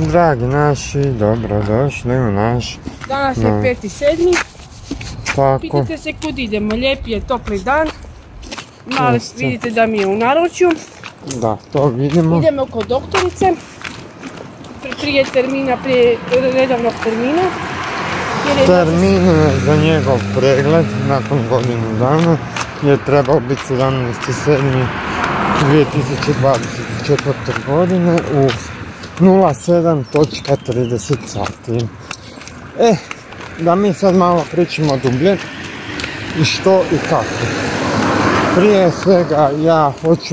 dragi naši, dobrodošli u naš... Danas je 5.7. Tako. Pitate se kud idemo, lijep je topli dan. Malo vidite da mi je u naručju. Da, to vidimo. Idemo kod doktorice. Prije termina, prije redovnog termina. Termin za njegov pregled nakon godinu dana je trebao biti 17.7.2024. godine u 07.30 sati. Da mi sad malo pričamo dublje i što i kako. Prije svega ja hoću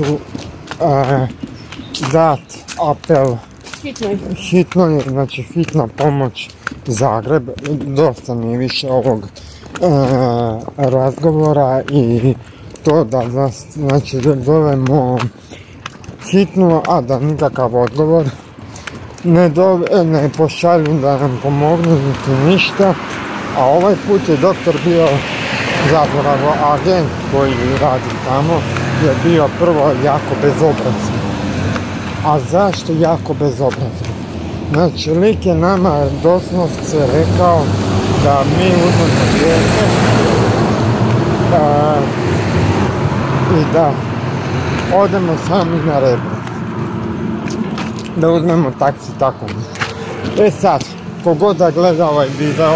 dati apel hitnoj, znači hitna pomoć Zagreb. Dosta mi je više ovog razgovora i to da znači zovemo hitnu, a da nikakav odgovor ne pošalju da nam pomognu niti ništa. A ovaj put je doktor bio, zapravo agent koji radi tamo, je bio prvo jako bezobrazan. A zašto jako bezobrazan? Znači, lik je nama doslovce rekao da mi uzmemo dijete i da odemo sami na Rebro. Da uzmemo taksi tako. Sad, kogod da gleda ovaj video,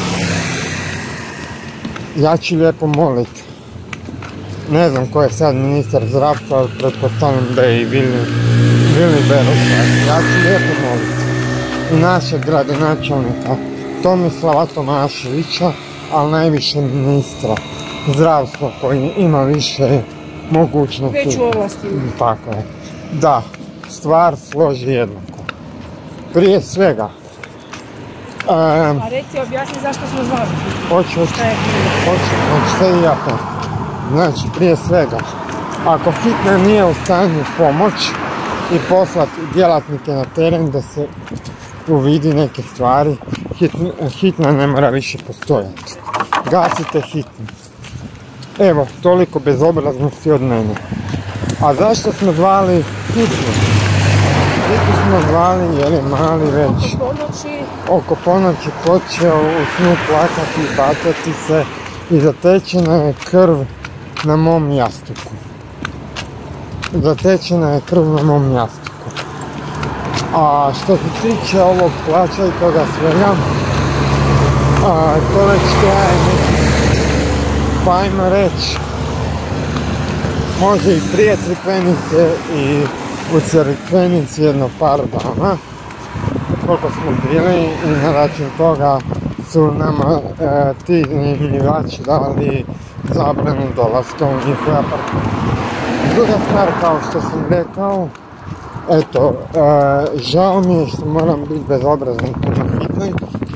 ja ću lijepo moliti. Ne znam ko je sad ministar zdravstva, ali pretpostavljam da je i Vili Beroš. Ja ću lijepo moliti i našeg gradonačelnika Tomislava Tomaševića, ali najviše ministra zdravstva koji ima više mogućnosti. Veću ovlasti. Tako je. Da stvar složi jednako. Prije svega... A reci, objasni zašto smo zvali. Hoću sve i ja to. Znači, prije svega, ako hitna nije u stanju pomoć i poslati djelatnike na teren da se uvidi neke stvari, hitna ne mora više postojati. Gasite hitnu. Evo, toliko bezobraznosti od mene. A zašto smo zvali hitnu? Hitnu smo zvali jer je mali već oko ponoći počeo u snu plakati i bacati se i zatečena je krv na mom jastuku. A što se tiče ovog plaća i toga svega, to već traje neki, pa ajmo reći, može i prije Crikvenice i u Crikvenici jedno par dana, koliko smo bili, i na račun toga su nama ti iznajmljivači dali zabranu dolaska u njihove apartmane. Druga stvar, kao što sam rekao, eto, žao mi je što moram biti bezobrazan prema hitnoj.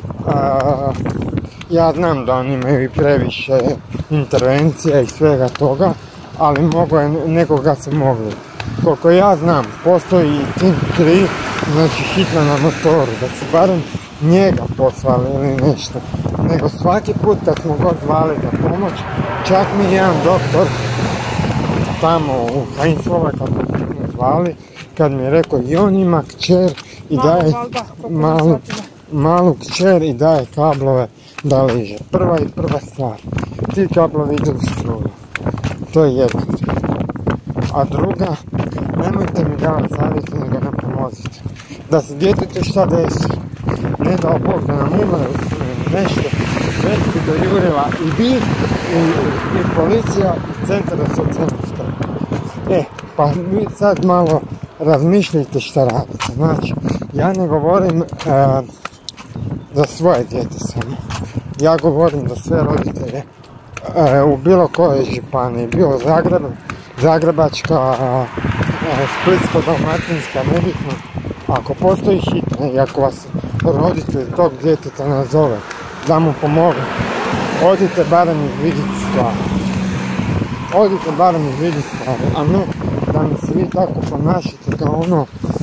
Ja znam da oni imaju i previše intervencija i svega toga, ali nekoga se mogli. Koliko ja znam, postoji i tim 3, znači hitna na motoru, da su barem njega poslali ili nešto. Nego svaki put kad smo god zvali za pomoć, čak mi jedan doktor tamo u Heinzlove, kako smo zvali, kad mi je rekao i on ima kćer i daje malu kćer i daje kablove da liže. Prva stvar, ti kablovi idu u struju. To je jedna stvar. A druga, nemojte mi davati savjeti, nego nam pomozite. Da se djetetu šta desi, ne dao Bog da nam umre nešto, već bi dojurila i vi, i policija, i centar za socijalnu skrb. Pa vi sad malo razmišljajte šta radite. Znači, ja ne govorim za svoje dijete samo. Ja govorim za sve roditelje u bilo kojoj županiji, bilo Zagrebačka, Splitsko-dalmatinska, nebitno. Ako postoji hitna i ako vas roditelj tog djeteta nazove da mu pomogu, odite barem izvidjeti stvari. A ne da mi se vi tako ponašate kao ono...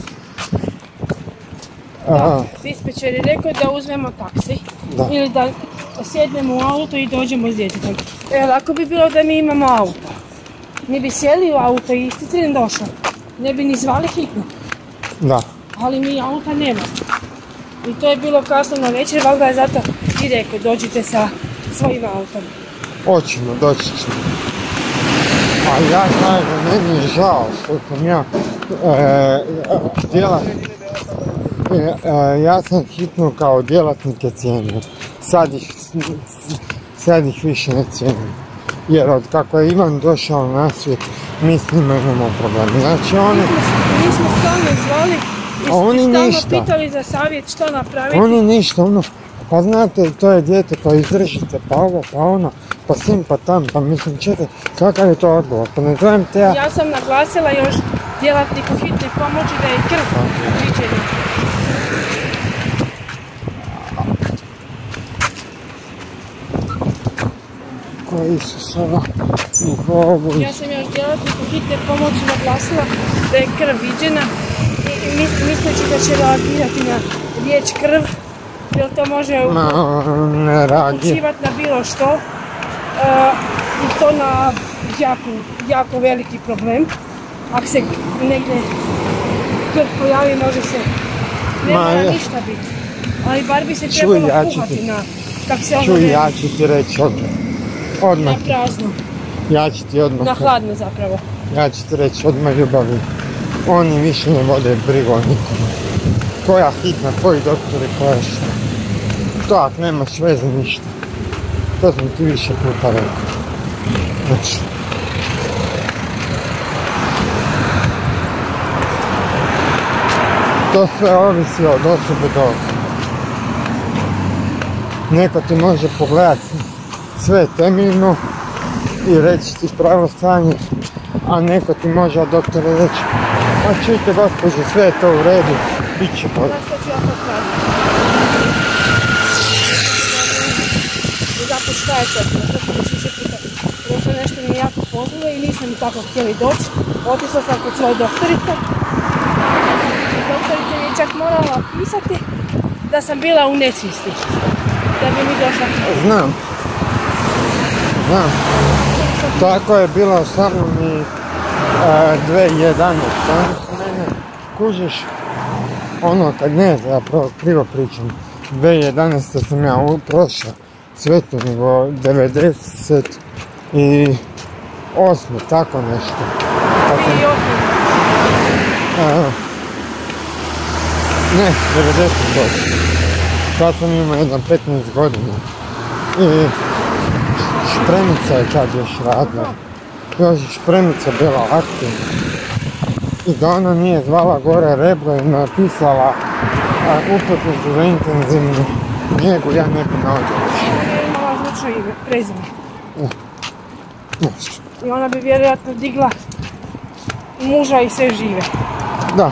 Dispečer je rekao da uzmemo taksi ili da sjednemo u auto i dođemo s djetetom. Lako bi bilo da mi imamo auto. Mi bi sjeli u auto i isti tren došao. Ne bi ni zvali hitno. Da. Ali mi auta nema. I to je bilo kasno na večer, valjda je zato i rekao, dođite sa svojim autom. Hoćemo, doći ćemo. A ja znam da meni je žao što sam ja ja sam hitno kao djelatnike cijenio. Sad ih više ne cijenim. Jer od kako je Ivan došao na svijet, mi s njima imamo problem. Znači oni... Mi smo stalno zvali i stalno pitali za savjet što napraviti. Oni ništa, ono, pa znate, to je dijete, pa izdržite, pa ovo, pa ono, pa sim, pa tam, pa mislim, čekaj, kakav je to odgovor, pa ne zovem te ja... Ja sam naglasila još djelatniku hitne pomoći da je krv viđenja. Koji su sada njihovu... Ja sam još djelatniku hitne pomoći naglasila da je krv viđena i misleći da će reagirati na riječ krv, jer to može upućivati na bilo što i to na jako veliki problem. Ako se negdje krv pojavi, može se ne mora ništa biti, ali bar bi se trebalo kuhati na, kako se ono Čuj, ja ću ti reći odmah. Na prazno. Ja ću ti odmah. Na hladno zapravo. Ja ću ti reći odmah, ljubavi. Oni više ne vode brigu o nikom. Koja hitna, koji doktori, koja šta. To ako nemaš veze ništa. To sam ti više puta rekao. Znači. To sve ovisi od osobe do osobe. Neko ti može pogledati sve temeljno i reći ti pravo stanje, a neko ti može od doktora reći, a čujte gospođo, sve je to u redu, bit će bolje. Znaš što ću ja popraviti? Zato šta je to? To sam već više puta rekla, nešto mi je jako pozvalo i nisam mi tako htjeli doći. Otišla sam kod svoje doktorice. Doktorica mi je čak morala pisati da sam bila u nesvijesti. Da bi mi došla. Znam. Tako je bilo sa mnom i 2011. Oni su mene, kužiš, ono kad ne, zapravo krivo pričam, 2011. sam ja prošao svetu, nego 98. tako nešto. Ne, 98. Tad sam imao jedno 15 godina. I šprenica je tad još radila. Još je šprenica bila aktivna. I da ona nije zvala gore Rebro i napisala uputnicu za intenzivnu njegu, ja ne bi na ovdje došao. Ona je imala zvučno ime, prezime. I ona bi vjerojatno digla muža i sve žive. Da.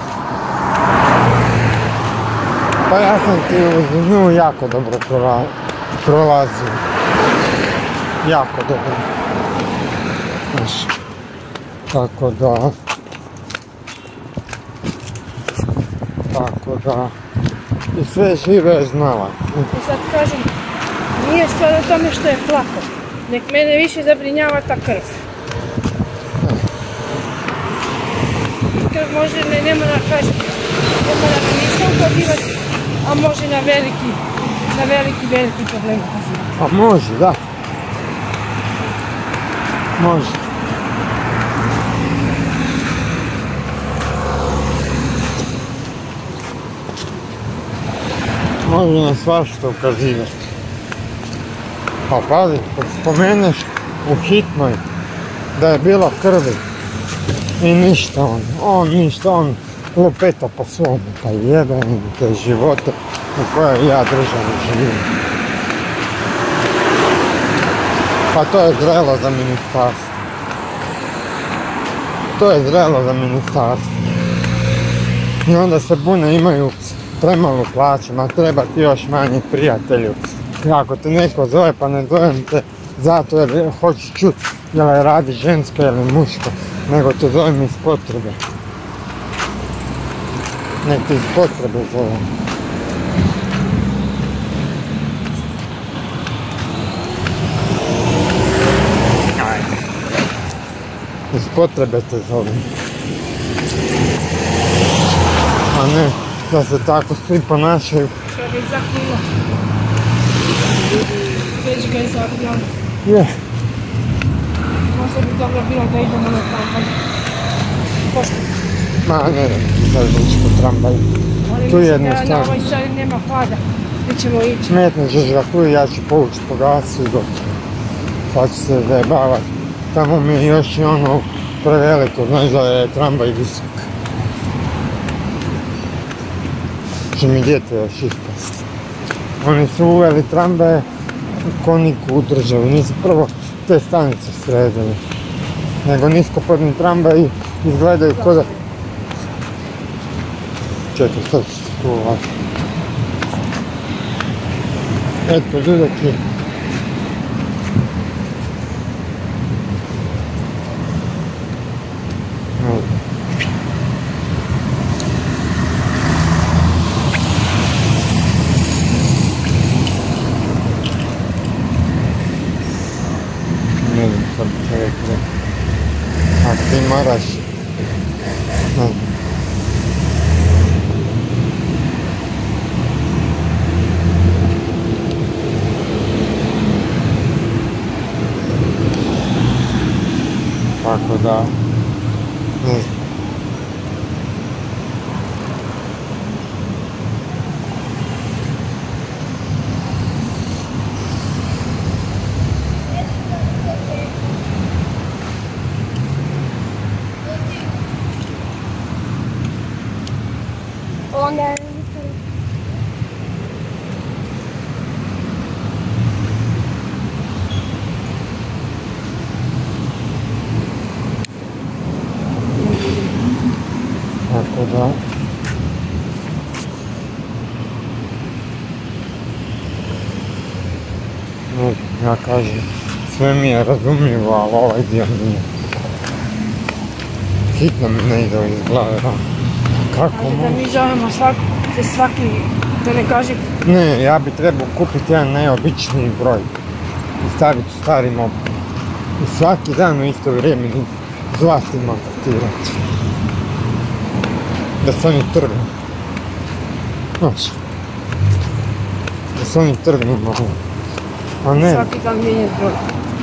Pa ja sam ti uz nju jako dobro prolazio. Jako dobro. Znaš, tako da, i sve žive je znala. I sad kažem, nije stvar o tome što je plako, nek mene više zabrinjava ta krv. Krv može, ne mora kažem, ne mora na ništa ukazivati, a može na veliki problem ukazivati. A može, da. Može. Može na svašta ukazivati. Pa pazi, kad spomeneš u hitnoj da je bila krvi i ništa on lupeta po svome, pa jebeni te živote u kojoj ja državi živim. Pa to je zrelo za ministarstvo. I onda se bune, imaju premalu plaću, ma treba ti još manje prijatelju. Ako te neko zove, pa ne zovem te zato jer hoćeš čuti jel radi žensko ili muško, nego te zovem iz potrebe. Nek te iz potrebe zovem. Iz potrebe te zovem. A ne da se tako svi ponašaju za kilo. Već ga je zabijalo. Je. Možda bi dobro bilo da idemo na tramvaj. Pošto? Ma ne, sad neći po tramvaju. Tu je jednostavno. Na ovoj strani nema hlada. Gdje ćemo ići? Smetno žežvakuju, ja ću povući po gasu i gotovo. Sad ću se zajebavati. Tamo mi je još i ono preveliko, znaš da je tramvaj visok. Će mi dijete još ispast. Oni su uveli tramvaje ko niku u državu, nisu prvo te stanice sredili. Nego niskopodni tramvaji izgledaju ko da... Čekaj, sad ću se tu uvati. Eto, dudaki. Ne znam što bi čovjek rekao. A ti moraš... Tako da... Ne znam. Onda... Tako da... Ne znam, ja kažem, sve mi je razumljivo, ali ovaj dio nije. Hitno mi ne ide iz glave, kako Da mi zovemo svaki, da ne kažem... Ne, ja bi trebao kupiti jedan neobičniji broj i staviti u stari mobil. I svaki dan u isto vrijeme zvati i kontaktirati. Da se oni trgnu. Znaš. Da se oni trgnu malo. A ne... Svaki dan mijenjati broj.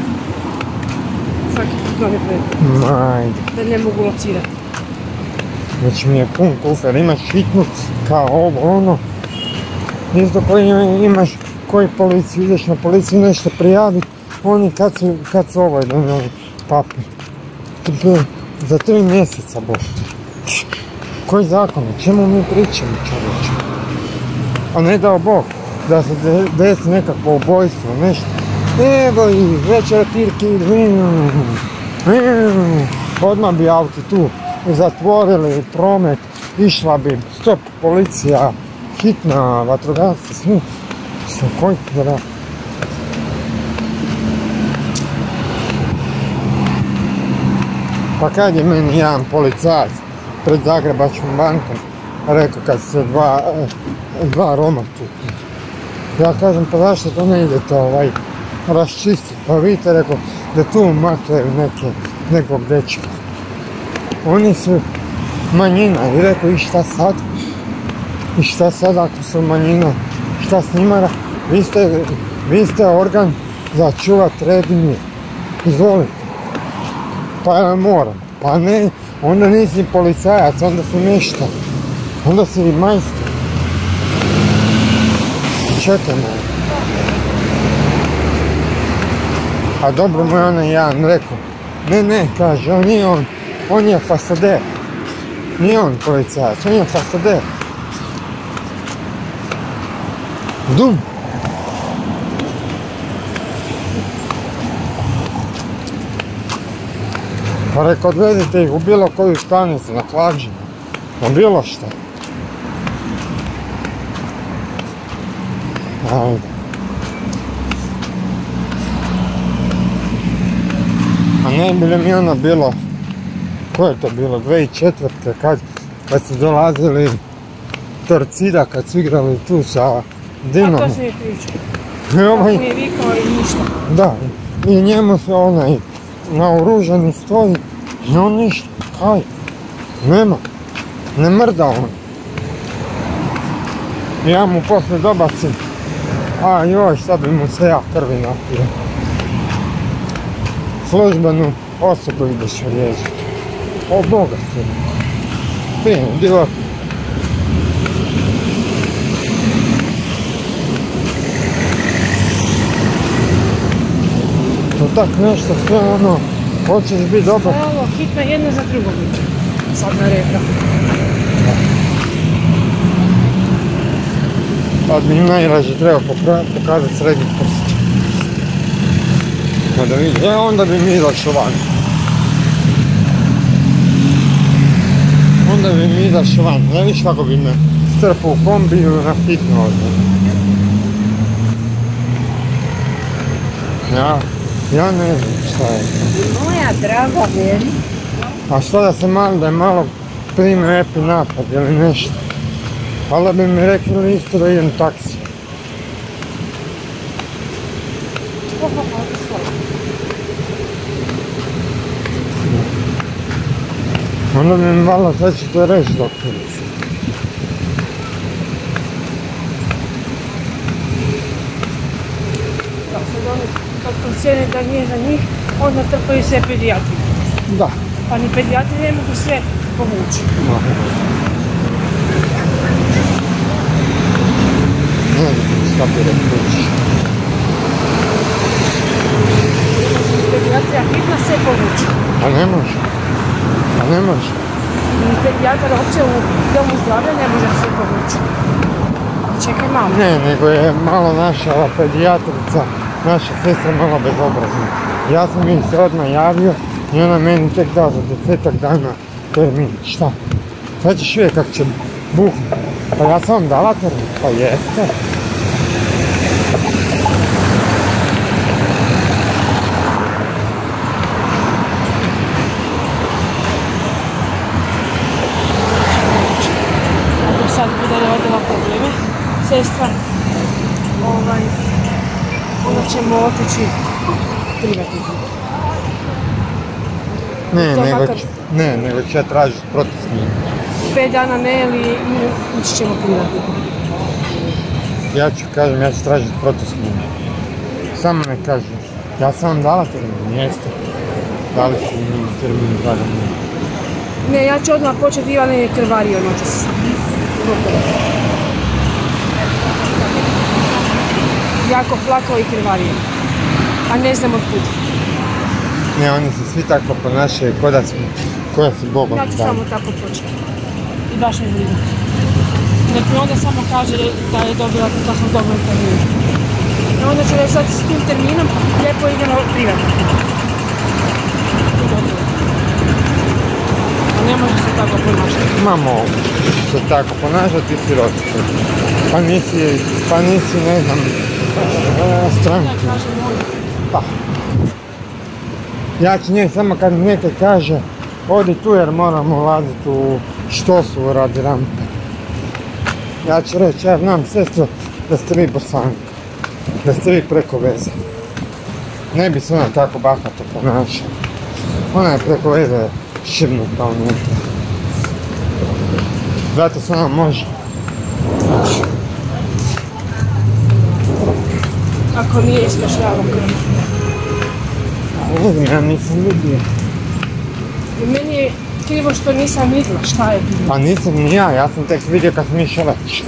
Svaki put novi broj. Majde. Da ne mogu locirati. Već mi je pun kufer, imaš hitnu kao ovo, ono. Isto koji imaš, koji policiju, ideš na policiju nešto prijaviti, oni kad su ovaj donijeli papir. Za 3 mjeseca boš. Koji zakon, o čemu mi pričamo, čovječe? A ne dao Bog, da se desi nekakvo ubojstvo, nešto. Evo i večera tirki, odmah bi auti tu zatvorili promet, išla bi stop policija, hitna, vatrogasci, svi. Koji da... Pa kad je meni jedan policajac pred Zagrebačkom bankom rekao kad se dva Roma tu. Ja kažem, pa zašto to ne idete raščistiti? Pa vidite, rekao, da tu makljaju nekog dečka. Oni su manjina i rekao, i šta sad? I šta sad ako su manjina? Šta s njima? Vi ste organ za čuvat red i mir. Izvolite. Pa ja moram. Pa ne, onda nisi policajac, onda si nešto. Onda si i majstor. Čekaj me. A dobro mu je onaj jedan rekao. Ne, kaže, on je fasader. Nije on policajac, on je fasader. Dum. Pa rekao, odvedite ih u bilo koju stanicu na hlađenju. Na bilo šta. Ajde. A ne bi li mi ono bilo, ko je to bilo, 2004. kad su dolazili Torcida, kad su igrali tu sa Dinamo. A to se je pričao. Kako mu je vikao i ništa. Da, i njemu se onaj naoružani stoji i on ništa, kaj, nema, ne mrda on. Ja mu poslije dobacim, a joj, sad bi mu se ja krvi napio. Službenu osobu ideš riješiti. O Boga ti. Fino, divot. To tak nešto sve ono, hoćeš biti dobar. Ovo, hitno jedno za drugo biti. Sad na rebra. Sad mi najraže treba pokazati srednji prst. Da vidi, onda bi mi izašao van. Onda bi mi izašao van. Ne viš kako bi me strpao u kombiju na hitno odmah. Ja ne znam šta je to. Moja draga veri. A što da je malo prime epi napad ili nešto. Ali bi mi rekli isto da idem taksi. Onda bi mi malo sve će to reći doktorica. Kad procijene da nije za njih, onda trpaju sve pedijatri. Da. Pa ni pedijatri ne mogu sve povući. Ne znam šta bi rekli. Pedijatrija hitna sve povući. A ne može. Ni pedijatar uopće u domu zdravlja ne može sve povući. Čekaj malo. Ne, nego je malo naša pedijatrica, naša sestra malo bezobrazna. Ja sam mi se odmah javio i ona meni tek dao za 10 dana termin. Šta? Sad ćeš vidjeti kako će buhnuti. Pa ja sam vam dala termin. Pa jeste. Sad bude rodila probleme, sestra, onda ćemo otići privatno. Nego ću ja tražiti protiv s njim. 5 dana ne, ili ići ćemo privatno. Ja ću tražiti protiv s njim. Samo ne kažem. Ja sam vam dala termin, jeste. Dali su mi termin 2 dana. Ne, ja ću odmah početi, Ivan je krvario noćas. Jako plakao i krvario. A ne znam otkud. Ne, oni se svi tako ponašaju koja si Bogom dali. Ja ću samo tako početi. I baš me briga. Nek mi onda samo kaže da je dobila, da sam dobila termin. I onda ću reći sad s tim terminom lijepo idemo privatno. Ne može se tako ponašati. Ma mogu se tako ponašati, ti si roditelj. Pa nisi, ne znam, stranka. Pa. Ja ću njej samo kad nekaj kaže, odi tu jer moramo ulaziti u štosu radi rampe. Ja ću reći, ja znam sestro da ste vi Bosanka, da ste vi preko veze. Ne bi se ona tako bahato ponašala. Ona je preko veze šibnuta unutra. Zato se ona može. Ako nije iskašljava krv. Ne znam, ja nisam vidio. I meni je krivo što nisam vidjela šta je bilo. Pa nisam ni ja sam tek vidio kad sam išao već.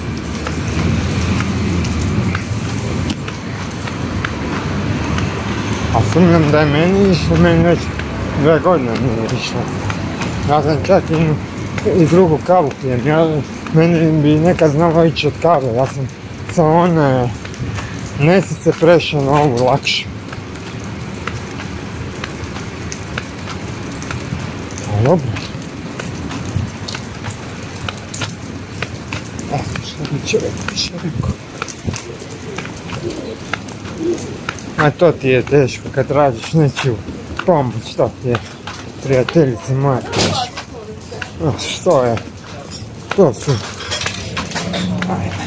A sumnjam da je meni išlo, meni već 2 godine nije išlo. Ja sam čak i drugu kavu pijem, meni bi nekad znalo ići od kave, ja sam sa one nesice prešao na ovu lakšu. A dobro. Šta bi čovjek više rekao? A to ti je teško kad tražiš nečiju pomoć, to ti je, prijateljice moja, teško. Što je? To su... Ajde.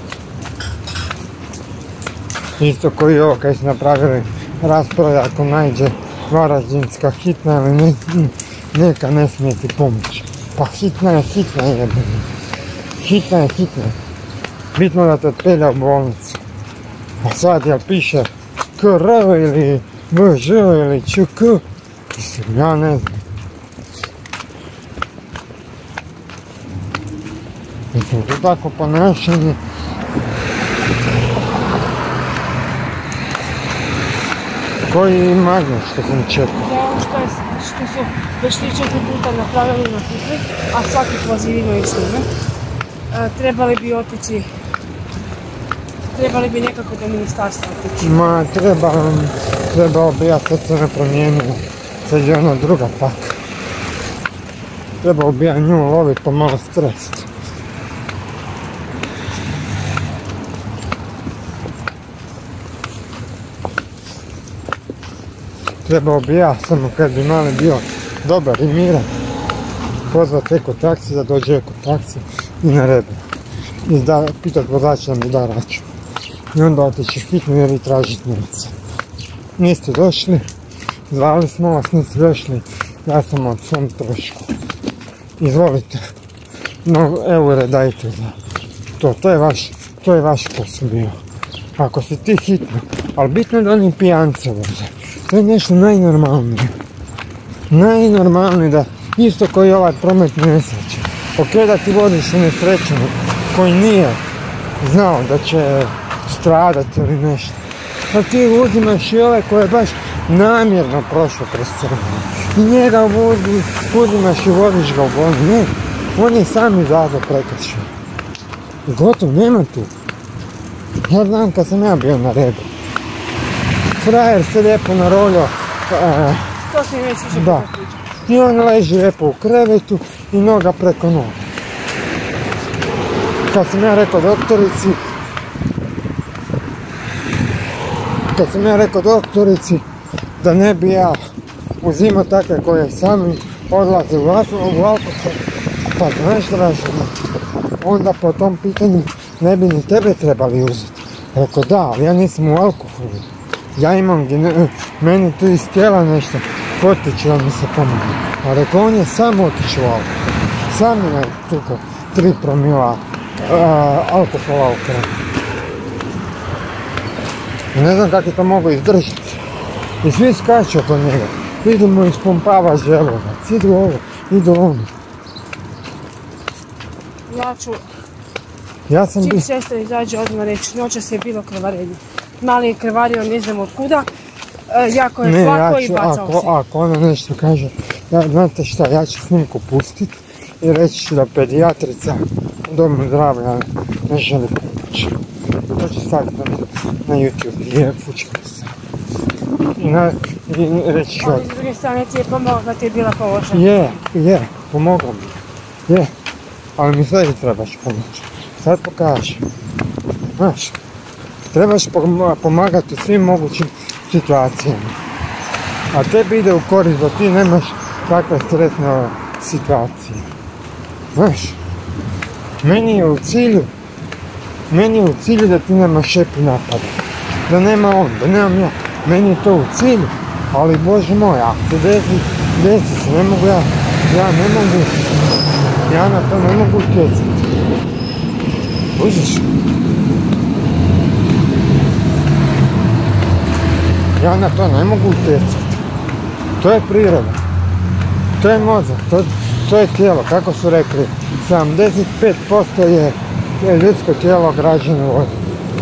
Isto koji ovo kad su napravili rasprave ako najde varaždinska hitna ili neka ne smije ti pomoći. Pa hitna je jebena. Hitna je hitna. bitno da te odpelja u bolnicu. A sad jel piše KR ili VŽ ili ČK, mislim, ja ne znam. Mislim, to tako ponašanje. Koji magnet što sam čekao? Za ono što su već 3-4 puta napravili na Hitler, a svaki poziv imaju s njime, trebali bi nekako do ministarstva otići. Ma trebao bi, ja sad se ne promijenilo, sad je ona druga paka. Trebao bi ja nju loviti po malo stres. Trebao bi ja, samo kad bi mali bio dobar i miran, pozvat eko taksi da dođe eko taksi i na redu. I pitat vozača da mi da račun. I onda otići hitno jer i tražit novca. Niste došli, zvali smo vas, niste došli, ja sam od svom trošku. Izvolite, no eure dajte za to, to je vaš posao bio. Ako si ti hitno, ali bitno je da oni pijance voze. To je nešto najnormalnije. Najnormalnije da, isto koji ovaj prometni nesreće. Ok da ti voziš u nesrećenog koji nije znao da će stradati ili nešto. Pa ti uzimaš i ove koje je baš namjerno prošlo kroz crveno. I njega uzimaš i voziš ga u bolnicu. Ne, on je sam izazvao prekršaj. I gotovo, nema tu. Ja znam kad sam ja bio na redu. Frajer se lijepo naroljao. To se već više da. I on leži lijepo u krevetu i noga preko noga. Kad sam ja rekao doktorici da ne bi ja uzimao takve koje sami odlaze u alkohol, pa znaš Dražena, onda po tom pitanju ne bi ni tebe trebali uzeti. Rekao da, ali ja nisam u alkoholu. Ja imam, meni tu iz tijela nešto potiče da mi se pomogne. A rekao, on je sam otišao u alkohol. Sam je tukao 3 promila alkohola u krvi. Ne znam kako je to mogo izdržati. I svi skaču oko njega. Idu mu ispumpava želudac, idu ovo, idu ono. Čim sestra izađe odmah reći, noćas je bilo krvarenje. Mali je krvario ne znam od kuda, jako je plako i bacao se. Ako ona nešto kaže, znate šta, ja ću snimku pustit i reći ću da pedijatrica u domu zdravlja ne želi pomoći. To ću staviti na YouTube, je fučka se. I reći ću... Ali s druge strane ti je pomogla da ti je bila položena. Je, pomogla mi. Je, ali mi sve trebaš pomoći. Sad pokaži. Znaš, trebaš pomagati u svim mogućim situacijama. A tebi ide u korist da ti nemaš takve stresne situacije. Znaš, meni je u cilju da ti nemaš šepi napada. Da nema on, da nemam ja. Meni je to u cilju. Ali Bože moj, ako se desi se, ne mogu ja na to ne mogu utjecati. Užiš? Ja na to ne mogu utjecati. To je priroda. To je mozak. To je tijelo. Kako su rekli, 75% je ljudsko tijelo građeno vodom.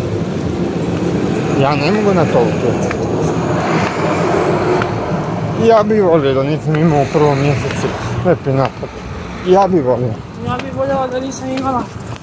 Ja ne mogu na to utjecati. Ja bi volio da nisam imao u prvom mjesecu šepi napad. Ja bi volio. Ja bi voljela da nisam imala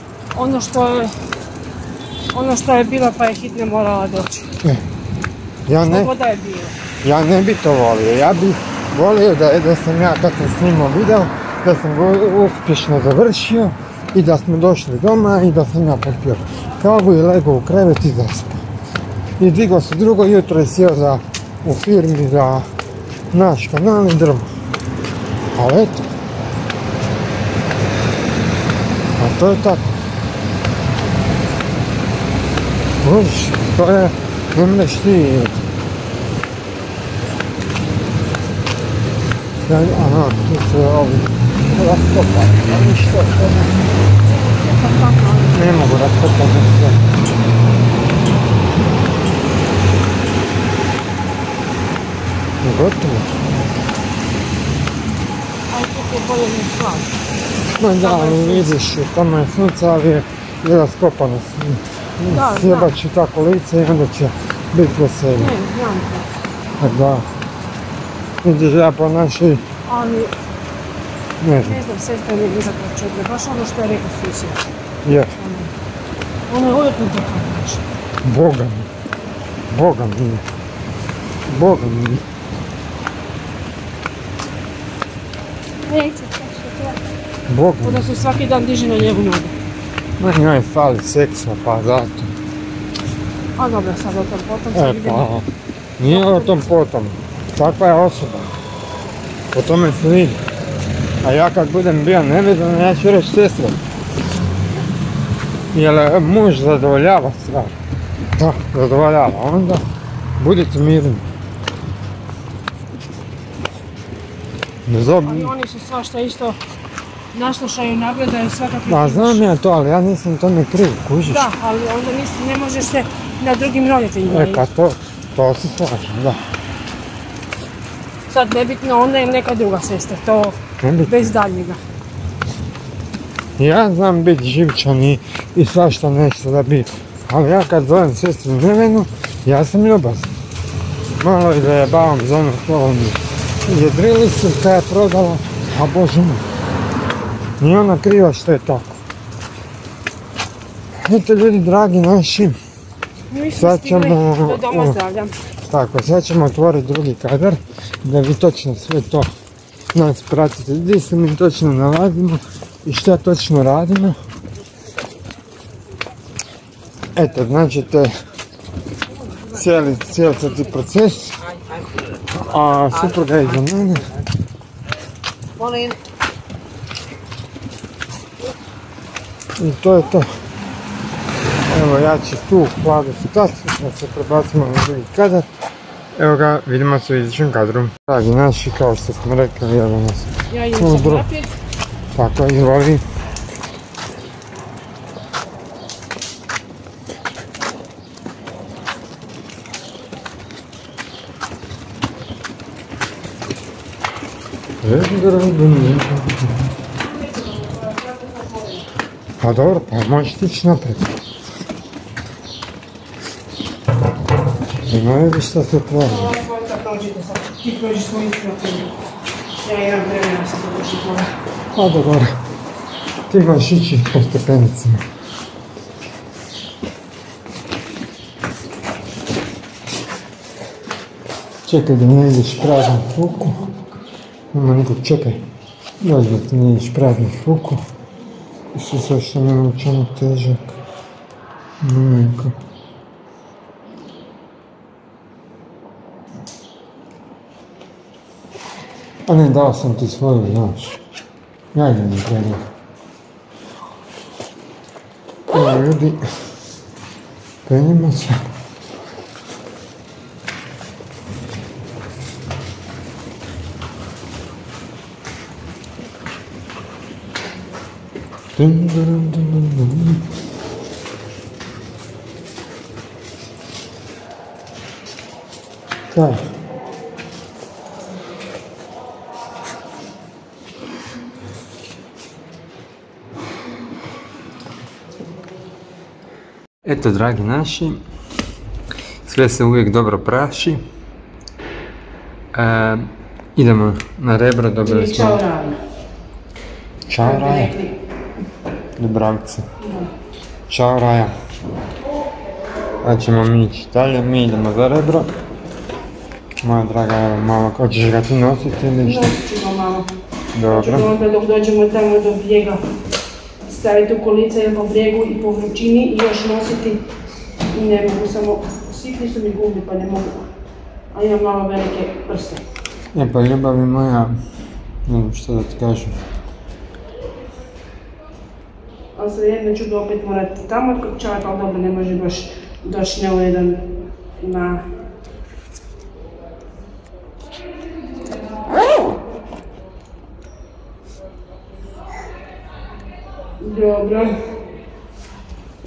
ono što je bilo pa je hitno morala doći. Sloboda je bila. Ja ne bi to volio. Ja bi volio da sam ja kad sam snimao video, da sam ga uspješno završio i da smo došli doma i da sam ja popio kavu i legao u krevet i zaspao. I digao se drugo jutro i sjeo u firmi za naš kanal i drvo. Ali eto. A to je tako. Bož, to je, ne mreš ti. Aha, tu se ovi rastopa, a ništa, Ne mogu raskrpati sve. Gotovo. Aj, tu je bolje ne slav. Ma da, vidiš, tamo je sunca, ali je raskopano. Sjebat će tako lice i onda će biti veselje. Ne, znam to. Da. Vidiš, ja po našoj... Ali... Ne znam. Ne znam, sestra mi je nikakva čudna. Baš ono što je rekao susjed. Je. Ono je uvijek mi to kažeš. Boga mi. Boga mi. Boga mi. Neće, što treba. Boga mi. Onda se svaki dan diže na njegovu nogu. Ma njoj fali seksa, pa zato. A dobro, sad o tom potom se vidimo. Pa, nije o tom potom. Takva je osoba. Po tome se vidi. A ja kad budem bio nevidan, ja ću reći sestra. Jer muž zadovoljava stvar. Da, zadovoljava. Onda budite mirni. Ali oni su svašta isto naslušaju, nagledaju svakakve... Pa znam ja to, ali ja nisam tome kriv, kužiš. Da, ali onda ne možeš se na drugim roditeljima. Pa to se slažem, da. Sad nebitno onda je neka druga sestra, to bez daljnjega. Ja znam biti živčan i svašta nešto da bi, ali ja kad zovem sestru Nevenu, ja sam ljubazan. Malo i zajebavam za ono slovo mi. Jedrilicu kada je prodala, a Bože moj. Nije ona kriva što je tako. Eto ljudi dragi naši, sad ćemo... Do doma zdravlja. Tako, sad ćemo otvoriti drugi kadar, da vi točno sve to nas pratite, gdje se mi točno nalazimo i šta točno radimo. Eto, znači cijeli proces, a supruga je iza mene. I to je to. Evo ja ću tu hladu stati, da se prebacimo na drugi kadar. Evo ga, vidimo se u idućem kadru. Dragi naši, kao što smo rekli, evo nas. Ja idem sad naprijed. Tako, izvoli. Pa dobro, pa možeš ti ići naprijed. Ima vidi šta se otvara. Ti prođi svoju istratu. Ja imam vremena se doći toga. Pa dobro. Ti možeš ići po stepenicima. Čekaj da ne ideš praznih ruku. Nema nikog, čekaj. Dođi da ti ne ideš praznih ruku. Isuse što mi naučeno težak. Neko. A ne, dao sam ti svoju, znaš. Ja idem na trening. Evo ljudi, penjimo se. Tak. Eto, dragi naši, sve se uvijek dobro praši. Idemo na Rebro, dobili smo... Čao Raja. Čao Raja. Ljubravci. Čao Raja. Sad ćemo mi ići dalje, mi idemo za Rebro. Moja draga, evo mama, hoćeš ga ti nositi ili što? Nosit ćemo malo. Dobro. Ćemo onda dok dođemo tamo do brijega staviti u kolica jer po brijegu i po vrućini i još nositi. I ne mogu samo, sitni su mi gubi pa ne mogu. A imam malo velike prste. Pa ljubavi moja, ne znam što da ti kažem. Ali svejedno ću ga opet morati tamo otkrčavati, ali dobro ne može baš doći neuredan na... Dobro.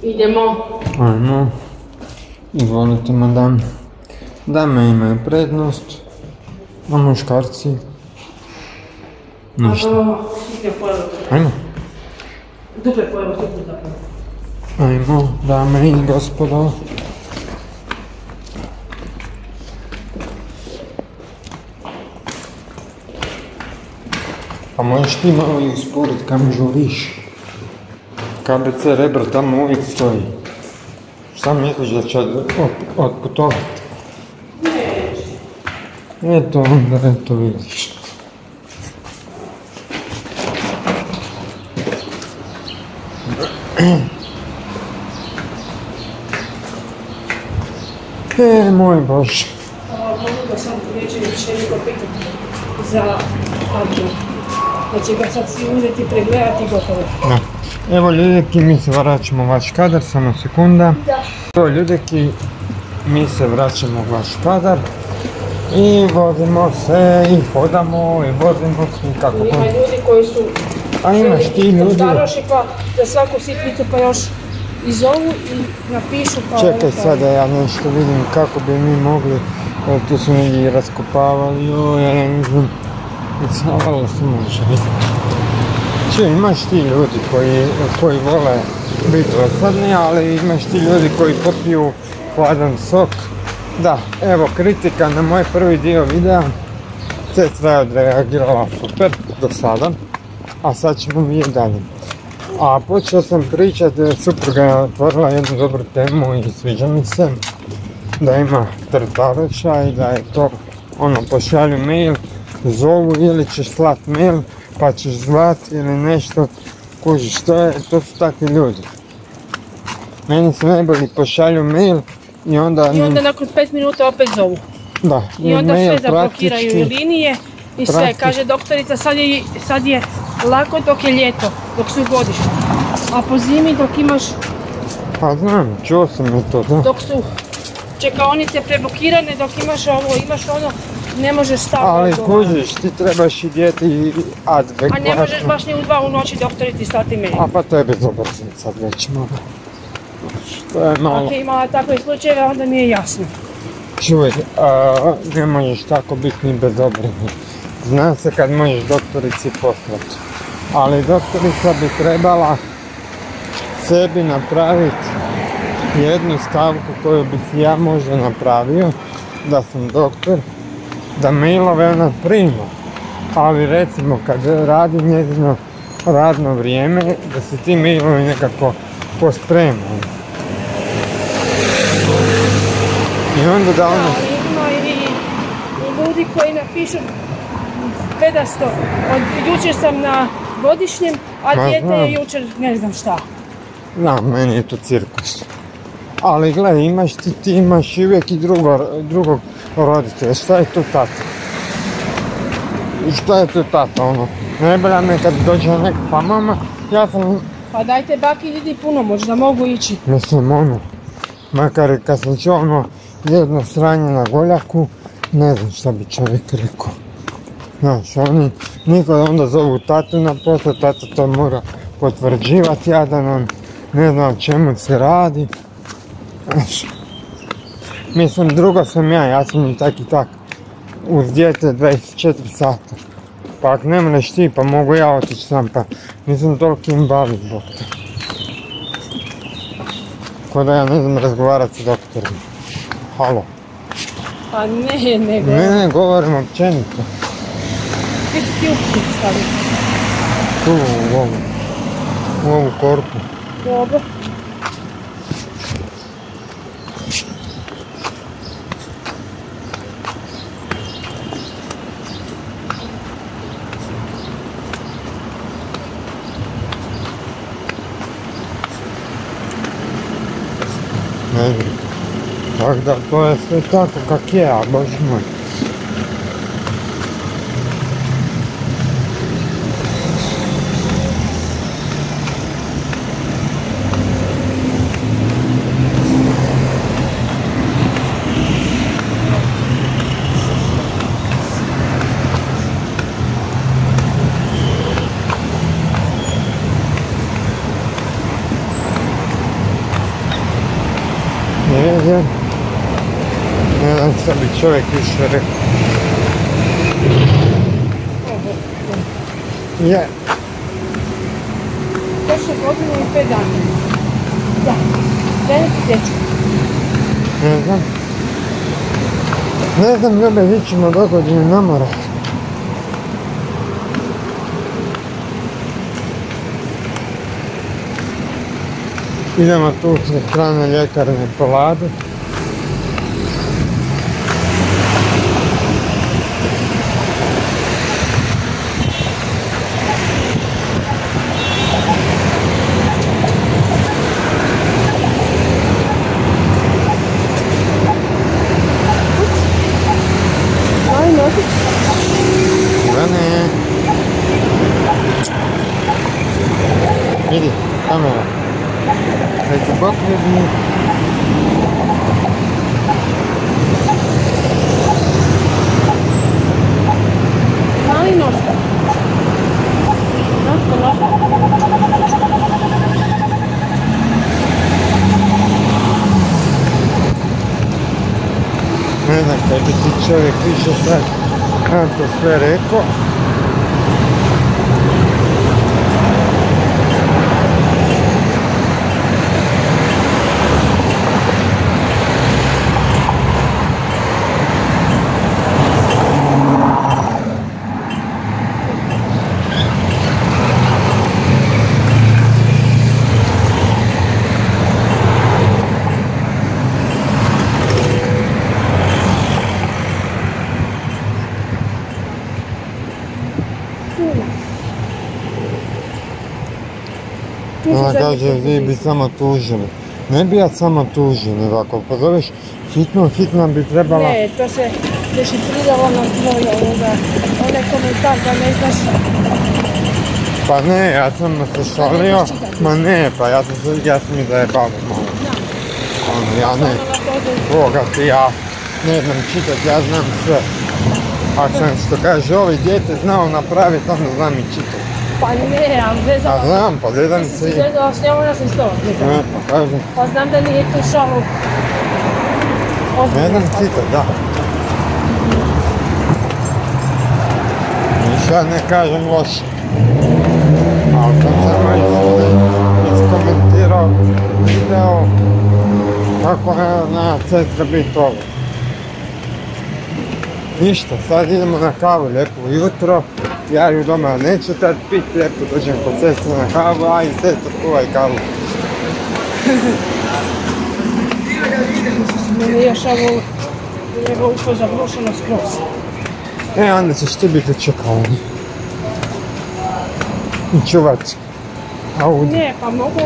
Idemo. Ajmo. Izvolite, madam. Dame imaju prednost, a muškarci ništa. Ajmo. Duple pojelo, duple da. Ajmo, dame i gospodo. Pa možeš ti malo i usporit kam žuriš. KBC Rebro tamo uvijek stoji. Šta misliš da će otputovat? Eto onda, eto vidiš. Moj Bože. Mogu ga sam neće niko pitati za avion. Da će ga sad svi uzeti, pregledati i gotovo. Da. Evo ljudeki, mi se vraćamo u vaš kadar, samo sekunda. Da. Evo ljudeki, mi se vraćamo u vaš kadar. I vozimo se, i hodamo, i vozimo se, i kako to. Ima ljudi koji su... A imaš ti ljudi... Staroši pa za svaku sitnicu pa još i zovu i napišu pa... Čekaj sada, ja nešto vidim kako bi mi mogli... Evo tu su negdje raskopavali, ja ne znam... Malo se može vidjeti. Imaš ti ljudi koji vole biti dosadni, ali imaš ti ljudi koji popiju hladan sok. Da, evo kritika na moj prvi dio videa. Sestra je odreagirala super do sada, a sad ćemo vidjeti dalje. A počeo sam pričati, supruga je otvorila jednu dobru temu i sviđa mi se da ima trtaroća i da je to pošalju mail, zovu ili ćeš slat mail pa ćeš zvat ili nešto, kužiš, to su takvi ljudi. Meni se najbolji pošalju mail i onda nakon 5 minuta opet zovu. Da, i onda sve zablokiraju linije i sve, kaže doktorica sad je lako dok je ljeto, dok su godišnji, a po zimi dok imaš... Pa znam, čuo sam i to, da. Dok su čekaonice preblokirane, dok imaš ovo, imaš ono, ne možeš staviti. Ali kužiš, ti trebaš i djeti adekvatno. A ne možeš baš ni u 2 u noći doktorici slati mail. A pa to je bezobrazno sad već malo. To je malo... Ako je imala takve slučajeve, onda mi je jasno. Čuj, ne možeš tako biti ni bezobrazno. Zna se kad možeš doktorici poslati. Ali doktorica bi trebala sebi napraviti jednu stavku koju bi si ja možda napravio, da sam doktor, da mailove ona prima. Ali recimo kad radi njezino radno vrijeme, da se ti mailovi nekako pospremaju. I onda da ono... Ima i ljudi koji napišu pedasto, jučer sam na godišnjem, a dijete je jučer ne znam šta. Da, meni je to cirkus. Ali gledaj, ti imaš i uvijek i drugog roditelja, šta je tu tata? Šta je tu tata, ono? Najbolja me kad dođe neka, pa mama, ja sam... Pa dajte baki idi punomoć da mogu ići. Mislim, ono, makar kad sam čuo jedno sranje na goljaku, ne znam šta bi čovjek rekao. Znaš, oni nikad onda zovu tatu na posao, tata to mora potvrđivati, jadan on ne znam o čemu se radi. Znaš, mislim, drugo sam ja sam i tak uz dijete 24 sata. Pa ako ne mreš ti, pa mogu ja otići sam, pa nisam toliko im bavit zbog toga. Ko da ja ne znam razgovarati s doktorom. Halo. Pa ne, nego... Ne, govorim općenito. Gdje su ti uputnice stavili? Tu, u ovu korpu. Dobro. Ne znam. Tako da, to je sve tako kak je, a bože moj. Jer ne znam što bi čovjek više rekao. Je. Prošle godine i 5 dana. Da. Veliki dječak. Ne znam. Ne znam, ljube, vidit ćemo dogodine na more. Idemo tu s strane ljekarne po Ladu. Vidi, kamera. Hajde bok vidi. Mali nošta. Nošta. Ne znam kaj bi ti čovjek više sad nam to sve rekao. Ona kaže, vi bi samo tužili. Ne bi ja samo tužili, ako pozoveš hitno bi trebala... Ne, to se dešifriralo na tvoje onaj komentar da ne znaš... Pa ne, ja sam se šalio, ma ne, pa ja sam mi da je babo malo. Ja ne, Boga ti, ja ne znam čitati, ja znam sve. Ako sam što kaže, ovi dijete znao napraviti, onda znam i čitati. Pa ne, ali vezala... Pa znam, pa gledam se i... Vezala s njom, ja sam s tobom. Ne, pa kažem. Pa znam da nije to šalo... Ne znam čitati, da. I sad ne kažem loše. Ali sam samo iskomentirao video kako na cestra biti ovo. Ništa, sad idemo na kavu lijepo ujutro. Ja ju doma neću tad pit, lijepo dođem kod sestra na kavu, a i sestra kuvaj kavu. Meni je još ovo ušlo zabrušeno skroz. Onda ćeš ti biti u čekalni. I čuvat Audi. Ne, pa mogu...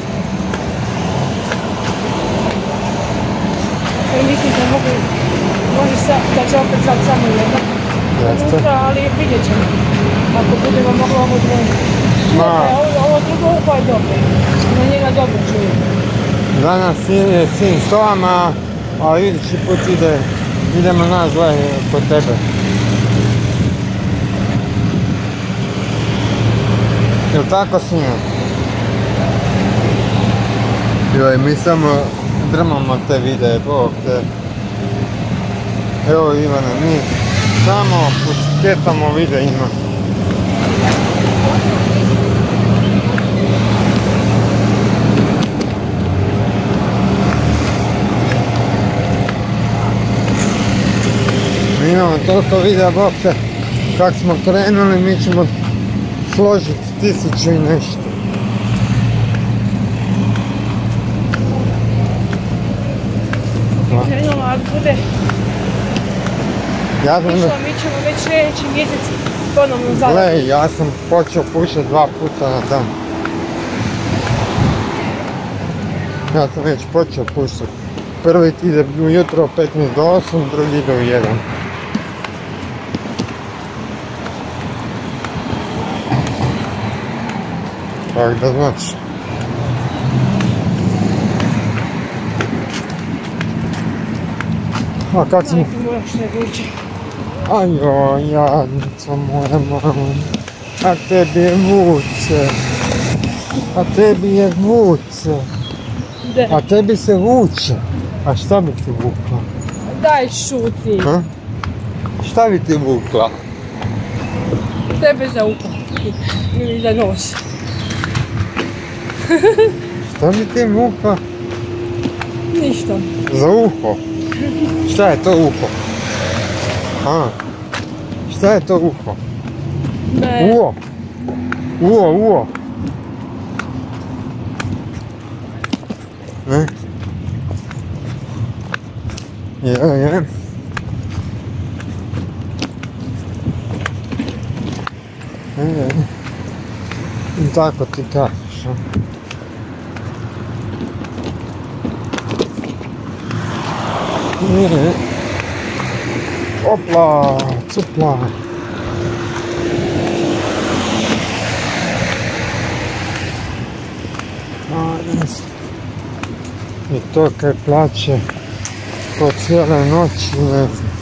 Mislim da mogu... Može sad, da će opet sad samo jedan. Unutra, ali vidjet ćemo. Ako budemo mogli ovo dvoje. Ovo drugo ovo je dobro. Na njega dobro čujem. Danas je sin s vama, a idući put idemo nas dvoje kod tebe. Jel' tako, sine? Joj, mi samo drmamo te videe, Bog te. Evo Ivana, mi samo pusketamo videima. Mi imamo toliko videa, Bog te, kak smo krenuli, mi ćemo složiti 1000 i nešto. Krenula, ako bude išlo, mi ćemo već sljedeći mjesec ponovno zadati. Gle, ja sam počeo pušati 2 puta na dan. Ja sam već počeo pušati. Prvi ide ujutro 15 do 8, drugi ide u 1. Tak da znači. A kak smo? Ajoj, jadnica moja mama. A tebi je vuce. A tebi je vuce. A tebi se vuče. A šta bi ti vukla? Daj šuti. Šta bi ti vukla? Tebe za uho. Ili za nos. Šta bi ti vukla? Ništa. Za uho? Šta je to uho? Šta je to uho? Ne. Uo? Uo? Ne? Je. I tako ti kažeš. Opla, cupla. I to kaj plače po cijele noći, ne znam.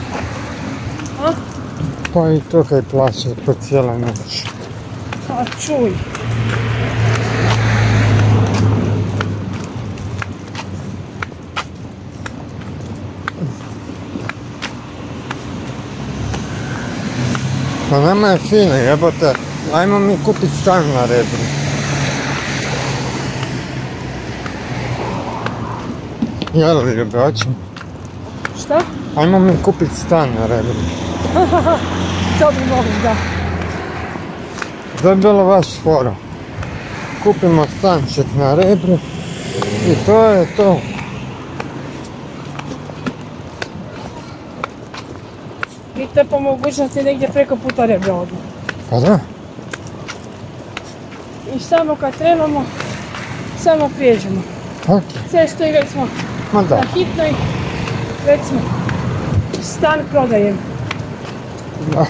Pa i to kaj plače po cijele noći. A čuj. Pa nama je fino, jebote. Ajmo mi kupit stan na Rebru. Jel li ljubi, hoćemo? Šta? Ajmo mi kupit stan na Rebru. To bi mogli, da. To je bilo vaš fora. Kupimo stanček na Rebru i to je to. I to po mogućnosti negdje preko puta Rebra odmah. Pa da. I samo kad trebamo, samo prijeđemo. Ok. Cestu i već smo Ma da. na hitnoj, već smo stan prodajem. Da.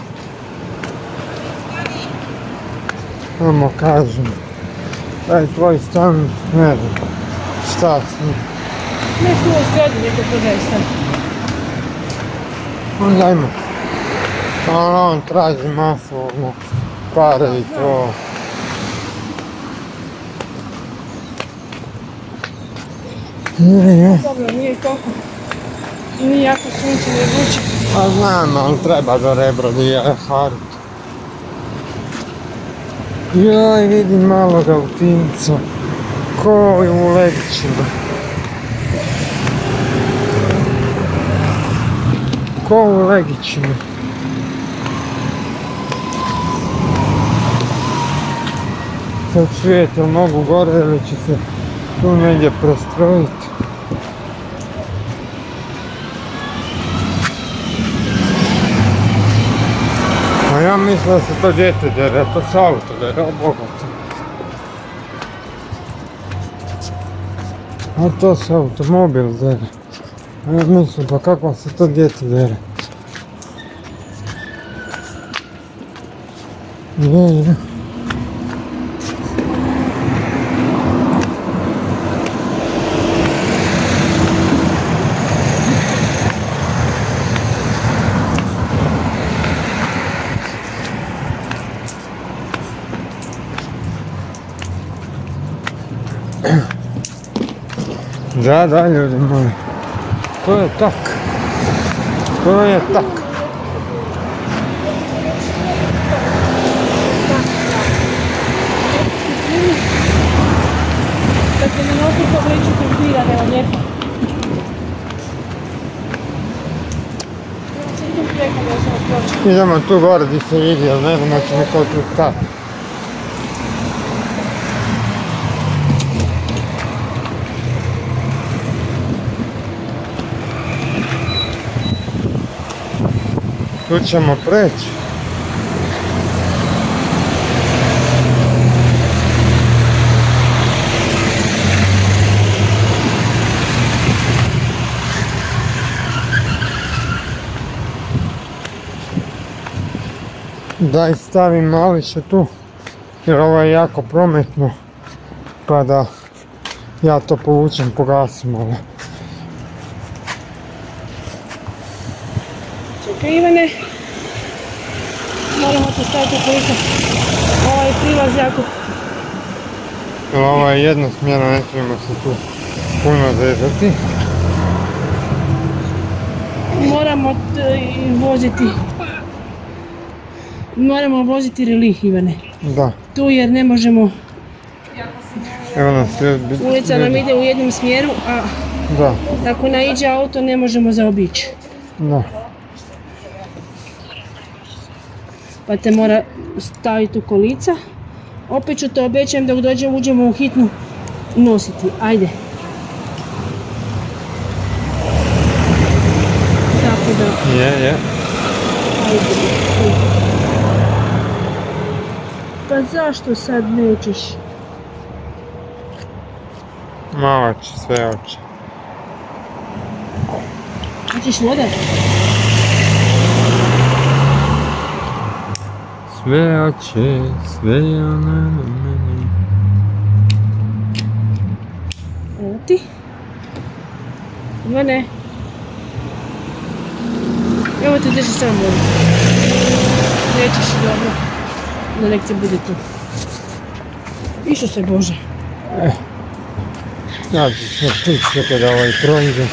Samo kažem. Taj tvoj stan, ne znam. Šta s njim? Nešto u zgradi neko prodaje stan. Onda ajmo. On traži masu, pare i to. Dobro, nije toliko. Nije jako sunce, ne vuče. A znam, ali treba do Rebra da je harit. Joj, vidim malog autinca. Ko je u Legićima. Ko u Legićima. Sad čujete, jel mogu gore ili će se tu negdje prestrojiti. A ja mislim da se to djete dere, to s auto dere, obogato. A to s automobil dere. A ja mislim, pa kako se to djete dere. Je. Da, ljudi moji. To je tak. To je tak. Da se ne nosi po vreću krompira, evo lijepo. Idemo tu gore gdje se vidi, ali ne znam da će mi to tu stati. Tu ćemo preći. Daj stavim mališe tu, jer ovo je jako prometno, pa da ja to povučem, pogasim ovo. Čekaj Ivane, moramo to staviti koliko ovaj prilaz jako. Ovo je jednosmjerno, ne smijemo se tu puno zezati. moramo voziti relih, Ivane. Da. Tu jer ne možemo, Evo nas ulica nam ide u jednom smjeru, a ako naiđe auto ne možemo zaobići. Da. Pa te mora staviti u kolica. Opet ću te obećam dok uđemo u hitnu nositi. Ajde. Tako da... Je. Ajde. Pa zašto sad nećeš? Malo će, sve oče. Hoćeš vodat? Sve oče, sve je ona na meni. Evo ti. Ivane. Evo te drži sam vodu. Nećeš dobro. Da lekcija bude tu. Isuse Bože. Ja ću se pričati da ovaj prođe.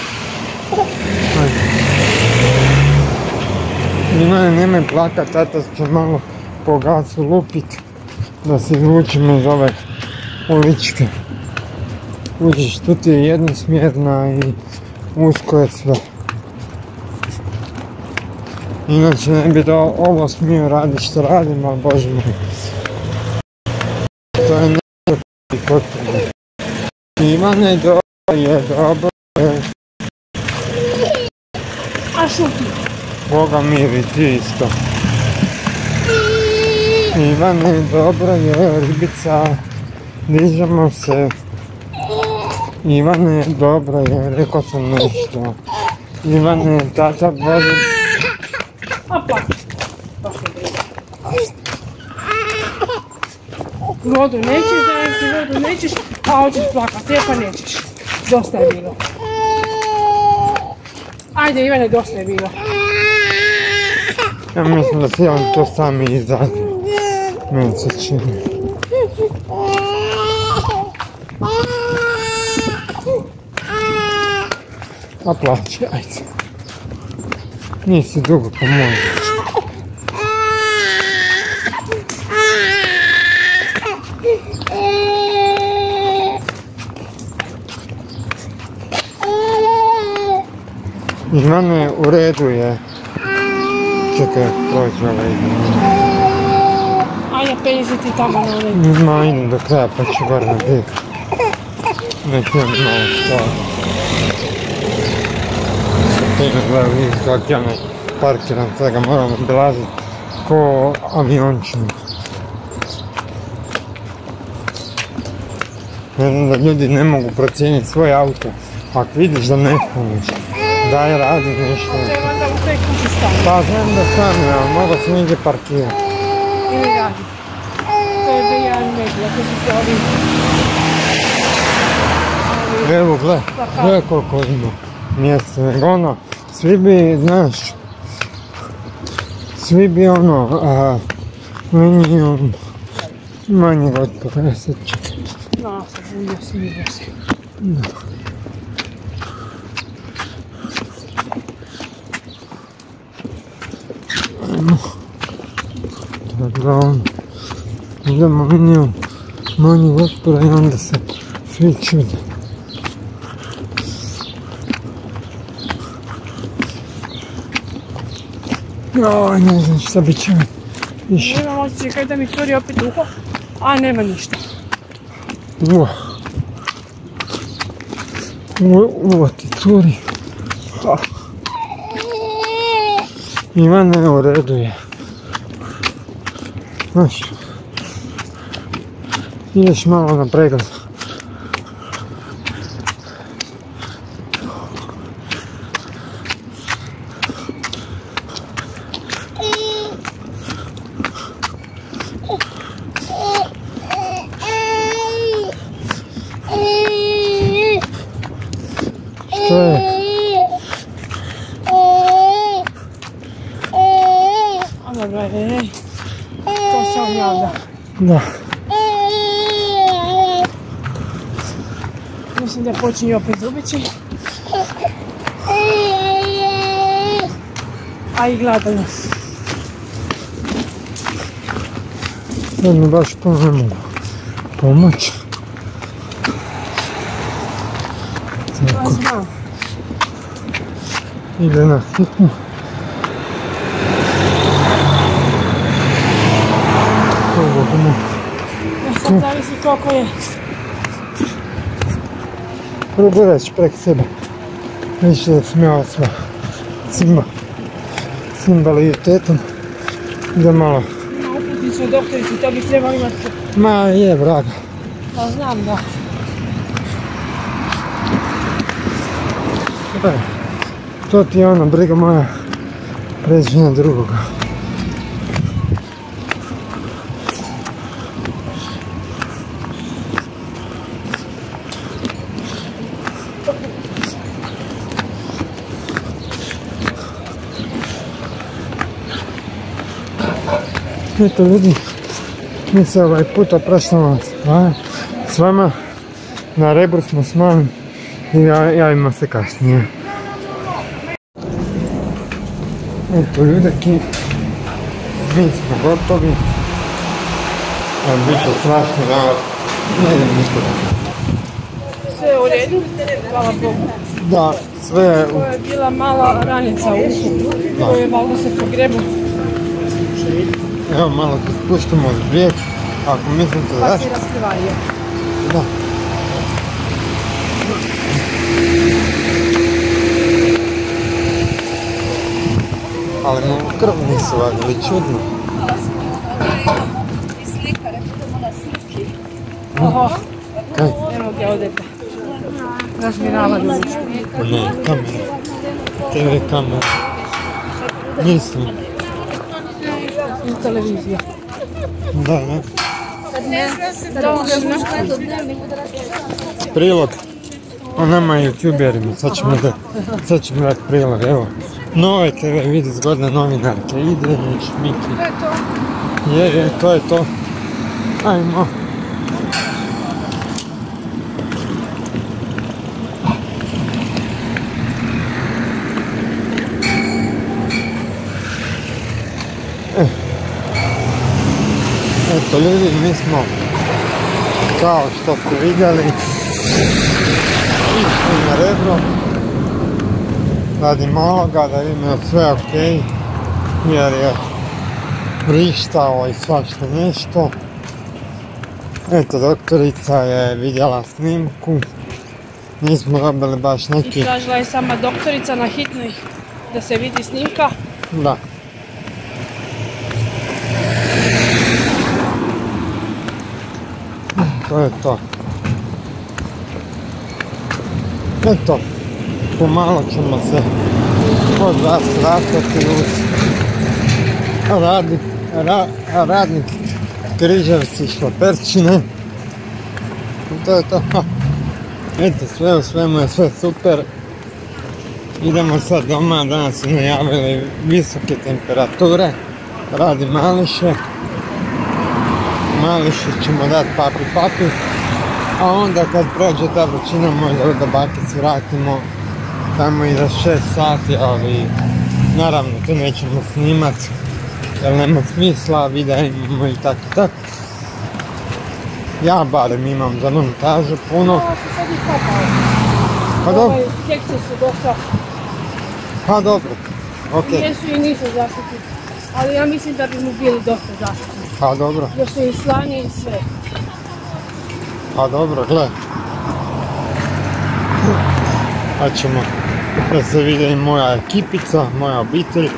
Ivane, nemoj plakat, tata će malo po gasu lupit da se izvučimo iz ove uličke. Uđeš, tu ti je jednosmjerna i usko je sve. Inače ne bi da ovo smio raditi što radim, ali Bože moj. To je nešto potrebno. Ivane, dobro je. A šuti. Boga miri, ti isto. Ivane, dobro je, ribica, dižemo se. Ivane, dobro je, rekao sam nešto. Ivane, tata vozi... Opa! Vodu nećeš, dajem ti vodu nećeš, a hoćeš plakati, pa nećeš. Dosta je bilo. Ajde Ivane, dosta je bilo. Ja mislim da se on to sami izađe. Meni se čini. A plaći, ajde. Nisi dugo pomoći. Ivane, u redu je. Čekaj, prođe ovaj ide. Ajde, penji se ti tamo na onaj. Ma, idem do kraja pa ću bar na dik. Nek imam malo stvari. Ide gledaj, vidiš kak ja parkiram, svega moram obilaziti ko aviončinu. Ne znam da ljudi ne mogu procijeniti svoj auto. Ako vidiš da ne spuniš, daj radi nešto. Treba da u toj kući stane. Pa znam da stane, ali mogu se negdje parkirati. Ili radi. To je B1 medij, ako su se ovi... Evo gledaj koliko ima mjesta, nego ono, svi bi, znaš, svi bi ono, meni manje od 50. No, sad budio smirio se. Tako on, idemo minijom manji otpora i onda se svi čude. Joj, ne znam šta bi će više. Nemam osjećaj kaj da mi curi opet uho, a nema ništa. Uvo ti curi. Ivane, u redu je. Znaš, ideš malo na pregled. Što je? To se on javlja. Da. Mislim da počinje opet zubići. a i gladano. Sad mi baš puno ne mogu pomoći. Ja znam. Ide na hitnu. Sad zavisi koliko je. Probiraš prek sebe. Više da sam ja osva s invaliditetom. Da malo... Ima uputnicu u doktorici, to bi trebalo imati. Ma je, vraga. Pa znam, da. To ti je ona briga moja. Pređi na drugoga. Eto ljudi, mi se ovaj put opraštamo s vama, na Rebru smo s malim i javimo se kasnije. Eto ljudeki, mi smo gotovi, bit će strašno da ne idem nikoda. Sve u redu, hvala Bogu. Da, sve... Ovo je bila mala ranica u uhu, koju je valjda se pogrebu. Evo malo te spuštamo uz brijeg, ako mislite Pa zašto. si raskrivario. Da. Ali mu krv nisu vadili, čudno. Oho, Kaj? evo gdje odete. Razmiravali se. Ne, kamera. TV kamera. Mislim. I televizija. Da, ne. Dovoljno. Prilog o nama youtuberima, sad ćemo dati prilog, evo. Nove TV vidi zgodne novinarke, Idrenić, Miki. To je to. Je, to je to. Ajmo. Eto ljudi, mi smo, kao što ste vidjeli, išli na Rebro radi maloga da vidimo sve ok, jer je vrištao i svašta nešto. Eto, doktorica je vidjela snimku, nismo dobili baš neki... Tražila je sama doktorica na hitnoj da se vidi snimka. Da. To je to. Eto, pomalo ćemo se od vas vratiti uz radnik Križevci Šlaperčine. I to je to. Eto, sve u svemu je sve super. Idemo sad doma, danas su najavili visoke temperature. Radi Mališe. Mališe ćemo dati papi, a onda kad prođe ta vrućina možda do bakici vratimo tamo i za 6 sati, ali naravno to nećemo snimat jer nema smisla, videa imamo i tako. Ja barem imam za montažu puno. Ovo se sad i kopao. Pa dobro. Kekse su dosta. Pa dobro, okej. Jesu i nisu zaštitni. Ali ja mislim da bi mu bili dosta zaštitni. Pa dobro. Jer su i slani i sve. Pa dobro, gle. Pa ćemo da se vide i moja ekipica, moja obitelj.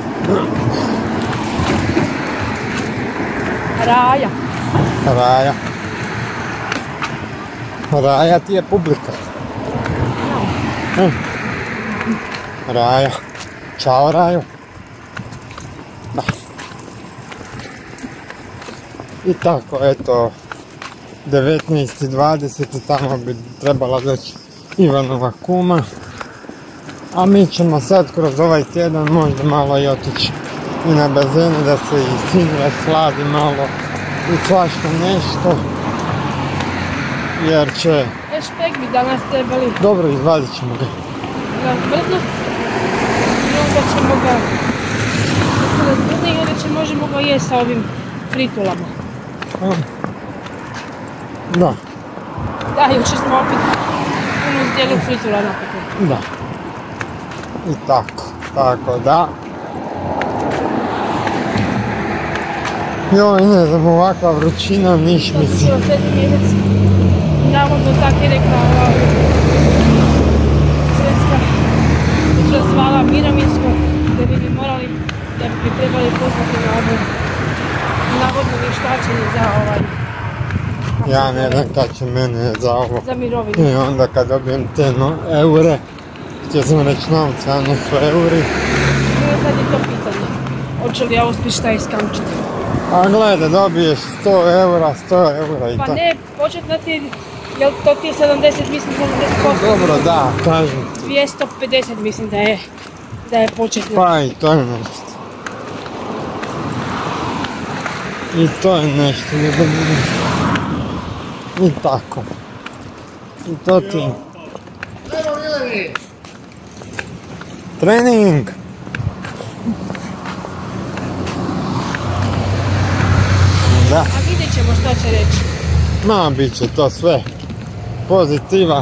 Raja. Raja. Raja ti je publika. Raja. Ćao Rajo. Da. I tako, eto, 19:20 tamo bi trebala doći Ivanova kuma. A mi ćemo sad kroz ovaj tjedan možda malo i otići i na bazenu da se i sin rasladi malo i svašta nešto. Jer će... Špek bi danas trebali Dobro, izvadit ćemo ga. brzo. I onda ćemo ga zbudne i onda će možemo ga jesti sa ovim fritulama. Da. Da, još smo opet puno zdjeli fritula napokon. Da. I tako da. Joj, ne znam, ovakva vrućina, niš mi se. To je 7. mjesec, navodno tak je rekla ova svjetska zvala mirovinsko, da bi morali, da bi trebali poslati na ovo navodno vještačenje za ovaj. Ja ne znam kad će mene za ovo. Za mirovinu. I onda kad dobijem te eure, htio sam reći novce, a ne su euri. I sad je to pitanje, hoće li ja uspjeti šta iskamčiti. A gledaj, dobiješ 100 eura i Pa to. ne, početna ti, jel to ti je 70, mislim 70%. Dobro, da, kažem ti. 250 mislim da je početna. Pa i to je nešto. I to je nešto, i tako. I to ti. Trening! Da. A vidjet ćemo što će reći. Ma, bit će to sve pozitiva.